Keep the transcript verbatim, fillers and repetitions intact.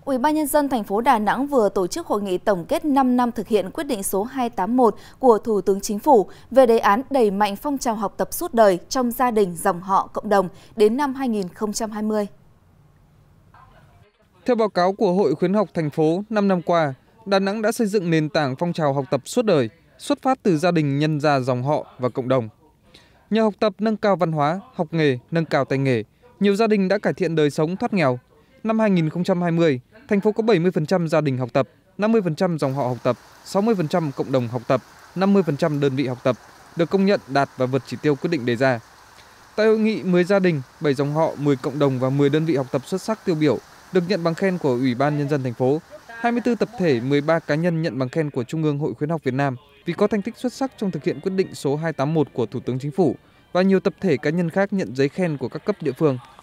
Ủy ban nhân dân thành phố Đà Nẵng vừa tổ chức hội nghị tổng kết năm năm thực hiện quyết định số hai trăm tám mươi mốt của Thủ tướng Chính phủ về đề án đẩy mạnh phong trào học tập suốt đời trong gia đình, dòng họ, cộng đồng đến năm hai nghìn không trăm hai mươi. Theo báo cáo của Hội Khuyến học thành phố, năm năm qua, Đà Nẵng đã xây dựng nền tảng phong trào học tập suốt đời, xuất phát từ gia đình, nhân gia, dòng họ và cộng đồng. Nhờ học tập nâng cao văn hóa, học nghề, nâng cao tay nghề, nhiều gia đình đã cải thiện đời sống, thoát nghèo. Năm hai nghìn không trăm hai mươi, thành phố có bảy mươi phần trăm gia đình học tập, năm mươi phần trăm dòng họ học tập, sáu mươi phần trăm cộng đồng học tập, năm mươi phần trăm đơn vị học tập được công nhận đạt và vượt chỉ tiêu quyết định đề ra. Tại hội nghị, mười gia đình, bảy dòng họ, mười cộng đồng và mười đơn vị học tập xuất sắc tiêu biểu được nhận bằng khen của Ủy ban nhân dân thành phố. hai mươi tư tập thể, mười ba cá nhân nhận bằng khen của Trung ương Hội Khuyến học Việt Nam vì có thành tích xuất sắc trong thực hiện quyết định số hai trăm tám mươi mốt của Thủ tướng Chính phủ, và nhiều tập thể cá nhân khác nhận giấy khen của các cấp địa phương.